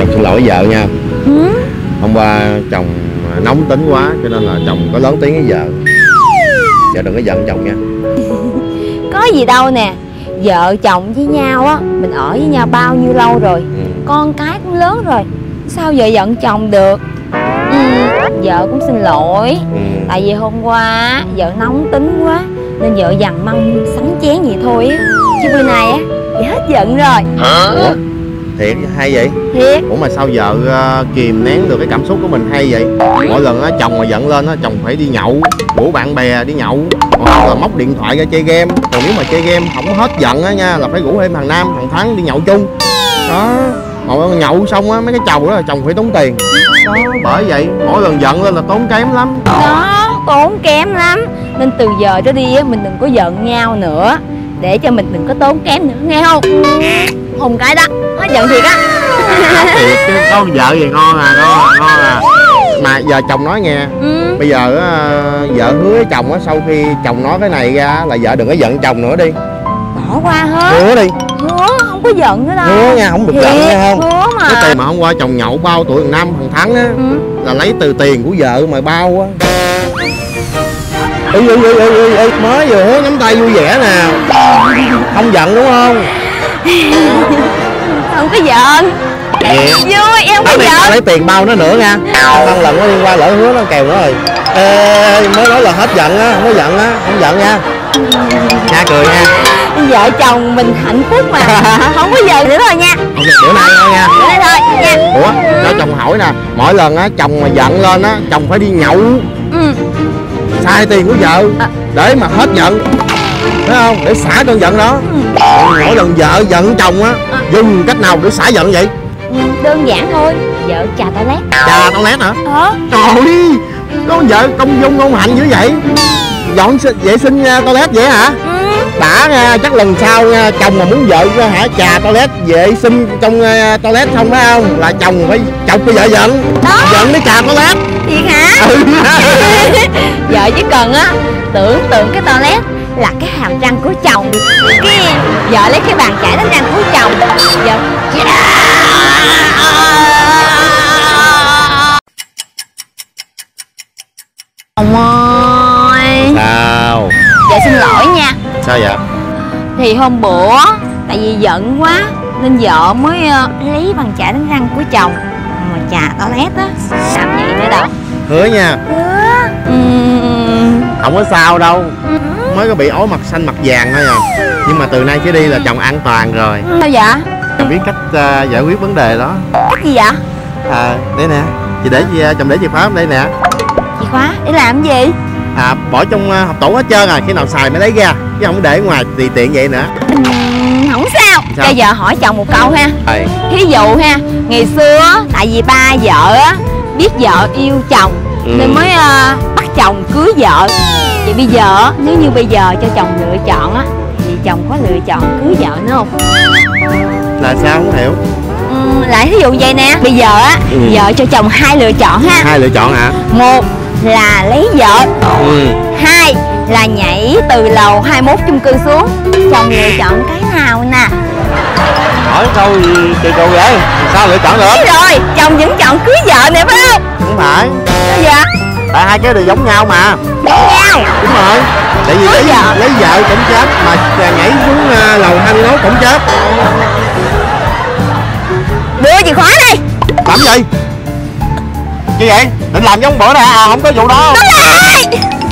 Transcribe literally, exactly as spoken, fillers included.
chồng xin lỗi vợ nha. Ừ? Hôm qua chồng nóng tính quá cho nên là chồng có lớn tiếng với vợ. Vợ đừng có giận chồng nha. Có gì đâu nè, vợ chồng với nhau á, mình ở với nhau bao nhiêu lâu rồi, ừ. Con cái cũng lớn rồi, sao vợ giận chồng được. Ừ, vợ cũng xin lỗi, ừ. Tại vì hôm qua vợ nóng tính quá nên vợ dằn măng sắn chén vậy thôi á. Chứ bữa nay á, vợ hết giận rồi. Ủa? Thiệt hay vậy? Thiệt. Ủa mà sao vợ uh, kìm nén được cái cảm xúc của mình hay vậy? Mỗi lần á chồng mà giận lên á, chồng phải đi nhậu, rủ bạn bè đi nhậu, hoặc là móc điện thoại ra chơi game. Còn nếu mà chơi game không hết giận á nha, là phải rủ thêm thằng Nam, thằng Thắng đi nhậu chung. Đó, mà nhậu xong á mấy cái chầu đó là chồng phải tốn tiền. Đó, bởi vậy mỗi lần giận lên là tốn kém lắm. Đó, tốn kém lắm. Nên từ giờ trở đi á, mình đừng có giận nhau nữa, để cho mình đừng có tốn kém nữa, nghe không? Hùng cái đó, hết giận thiệt á. Thiệt chứ, có vợ gì ngon à, ngon à, ngon à. Mà giờ chồng nói nghe, ừ. Bây giờ á, vợ hứa với chồng á, sau khi chồng nói cái này ra là vợ đừng có giận chồng nữa đi. Bỏ qua hết. Hứa đi. Hứa, không có giận nữa đâu. Hứa nha, không được giận nha không? Hứa mà. Cái tiền mà hôm qua chồng nhậu bao tuổi thằng Năm, thằng Thắng á, ừ. Là lấy từ tiền của vợ mà bao á. Ê, ê, ê, ê, ê, mới vừa hứa nắm tay vui vẻ nè. Không giận đúng không? Không có giận. Vậy? Vui, em không có giận. Lấy tiền bao nó nữa nha. Năm lần nó liên quan lỡ hứa nó kèo nó rồi. Ê, mới nói là hết giận á, không có giận á, không giận nha. Nha cười nha. Vợ chồng mình hạnh phúc mà. Không có giận nữa thôi nha. Ok, bữa nay thôi nha. Bữa nay thôi nha. Ủa, cho chồng hỏi nè, mỗi lần á chồng mà giận lên á, chồng phải đi nhậu. Ừ. Xài tiền của vợ à. Để mà hết giận, thấy không? Để xả cơn giận đó. Ừ. Mỗi lần vợ giận chồng á, à. Dùng cách nào để xả giận vậy? Ừ, đơn giản thôi, vợ chà toilet. Chà toilet hả? Ờ. Trời ơi, có vợ công dung ngôn hạnh dữ vậy. Dọn vệ sinh toilet vậy hả? Ừ. Đã nha, chắc lần sau nha, chồng mà muốn vợ hả chà toilet vệ sinh trong uh, toilet không phải không? Là chồng phải chọc cho vợ giận. Đó. Giận mới chà toilet. Thiệt hả? Ừ. Vợ chỉ cần á tưởng tượng cái toilet là cái hàm răng của chồng, cái vợ lấy cái bàn chải đánh răng của chồng, vợ chồng ơi. Sao? Vợ xin lỗi nha. Sao vậy? Thì hôm bữa tại vì giận quá nên vợ mới uh, lấy bàn chải đánh răng của chồng mà chà toilet á. Sao vậy nữa đâu. Hứa nha. Hứa. Ừ. Không có sao đâu. Ừ. Mới có bị ối mặt xanh mặt vàng thôi à. Nhưng mà từ nay trở đi là chồng an toàn rồi. Sao vậy? Chồng biết cách uh, giải quyết vấn đề đó. Cách gì vậy? À, đây nè. Chị để chị, chồng để chìa khóa đây nè. Chìa khóa? Để làm gì? À, bỏ trong uh, hộp tủ hết trơn à. Khi nào xài mới lấy ra. Chứ không để ngoài tùy tiện vậy nữa. Ừ, không sao. Cho vợ hỏi chồng một câu ha. Ừ. Thí dụ ha, ngày xưa tại vì ba vợ á biết vợ yêu chồng, ừ. Nên mới uh, bắt chồng cưới vợ. Vậy bây giờ nếu như bây giờ cho chồng lựa chọn á, thì chồng có lựa chọn cưới vợ nữa không? Là sao không hiểu? Ừ, lại thí dụ vậy nè. Bây giờ á, ừ. Vợ cho chồng hai lựa chọn ha. Hai lựa chọn hả? Một là lấy vợ, ừ. Hai là nhảy từ lầu hai mươi mốt chung cư xuống. Chồng lựa chọn cái nào nè? Hỏi câu gì kỳ cục vậy? Sao lựa chọn được? Đúng rồi, chồng vẫn chọn cưới vợ nè phải không? Không phải. Sao vậy? Tại hai cái đều giống nhau mà. Giống nhau? Đúng rồi. Tại vì lấy vợ, lấy vợ cũng chết, mà nhảy xuống uh, lầu hai mươi mốt cũng chết. Đưa chìa khóa đi. Làm gì? Gì vậy? Định làm giống bữa nè, à, không có vụ đó. Đứng lại.